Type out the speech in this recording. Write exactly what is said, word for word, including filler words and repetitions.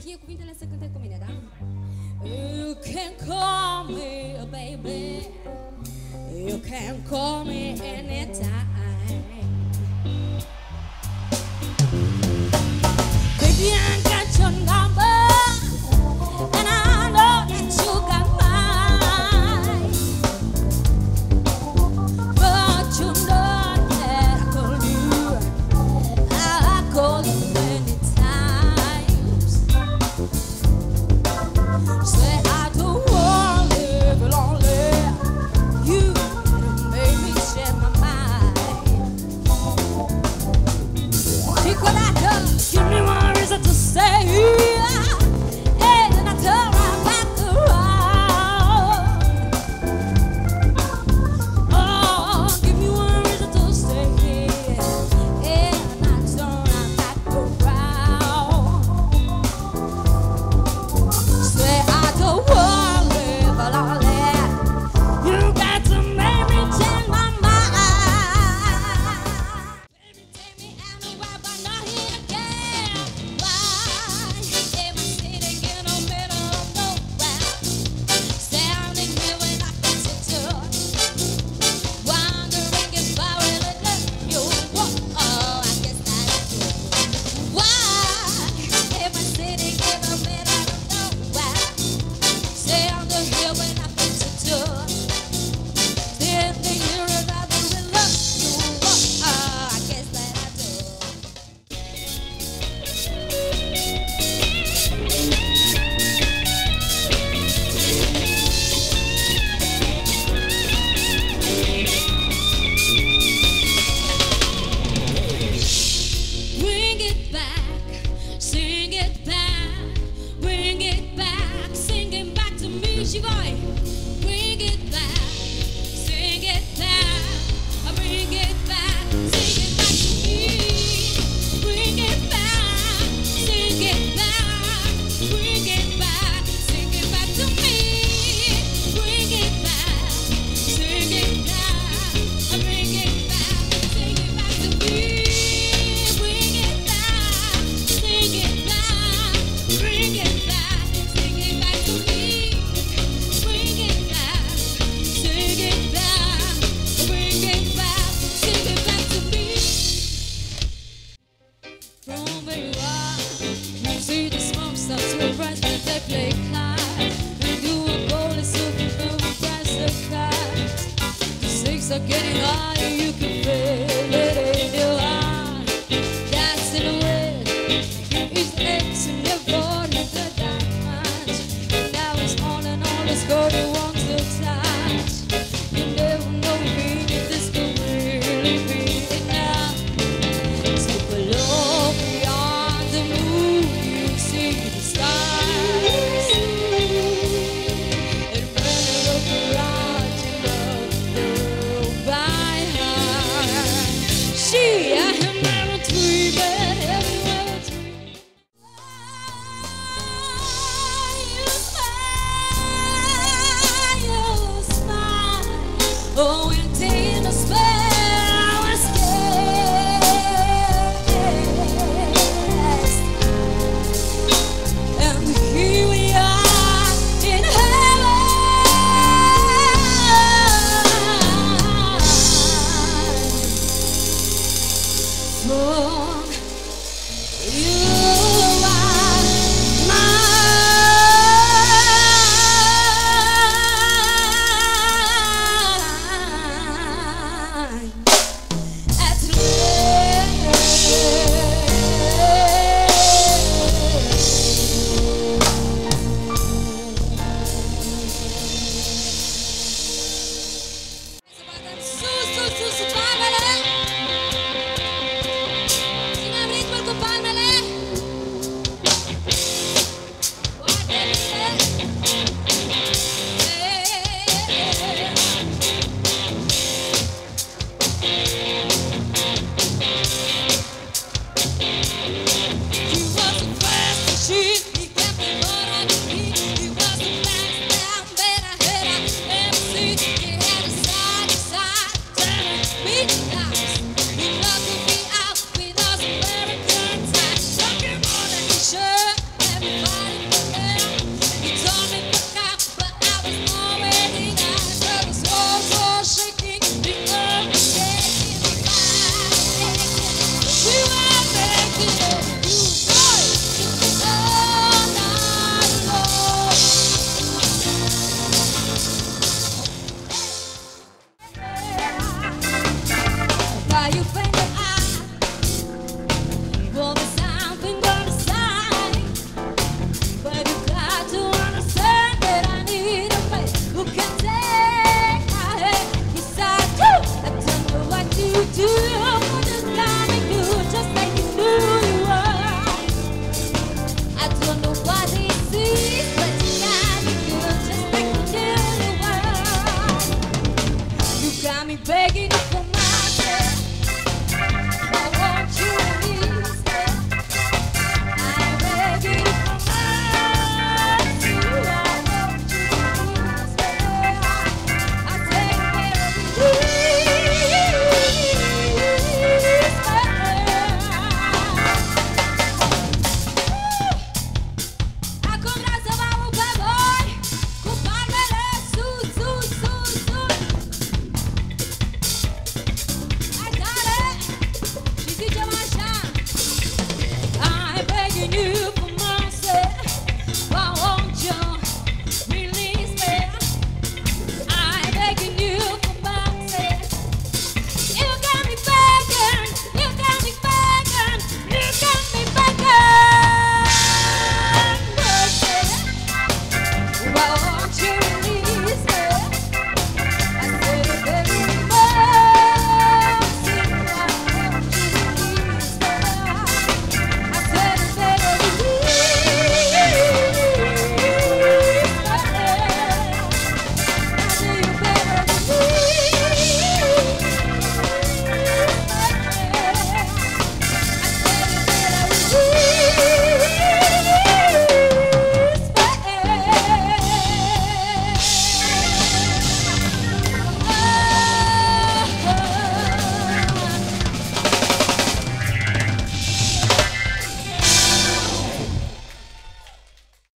știe cuvintele să cânte cu mine, da? You can call me a baby, you can call me anytime. Baby, I got your number, and I know that you got mine. But you know that I call you, I call you many times. Say I don't want to live lonely. You made me share my mind. Chicolata, give me one reason to stay here, and I turn right back around. Oh, give me one reason to stay here, and I turn right back around. Say I don't want to live lonely. You got to make me change my mind. Baby, take me out of where I'm not here again. Why am I sitting in the middle of nowhere, standing here when I can sit down, wondering if I really love you? Oh, I guess that I do. Why am I sitting in the middle of nowhere, standing here when I can sit down, standing here and I really love you? Oh, I guess that I do. Bring it back, sing it back, bring it back, sing it back to me, Shivoy. Bring it back, sing it back, bring it back, sing it back to me. Bring it back, sing it back, bring it back, sing it back to me. Bring it back, sing it back, bring it back, sing it back to me. Bring it back, sing it back, bring it back, sing it back to me. Bring it back, sing it back, bring it back, sing it back to me. From where you are, you see the smoke starts to rise when they play cards. And you are going so you know we price the cards. The stakes are getting higher, you can feel it in your heart. Dancing away, each aches in your body, the diamonds. And now it's on and on, it's going on to touch. You never know if this could really be enough. So below, beyond the moon, you see the stars. And when you look around, you know the world by heart. She, I am never dreaming, everywhere it's dreaming. You smile, you smile. Oh, and in a spell, I was scared. And here we are in heaven. For you.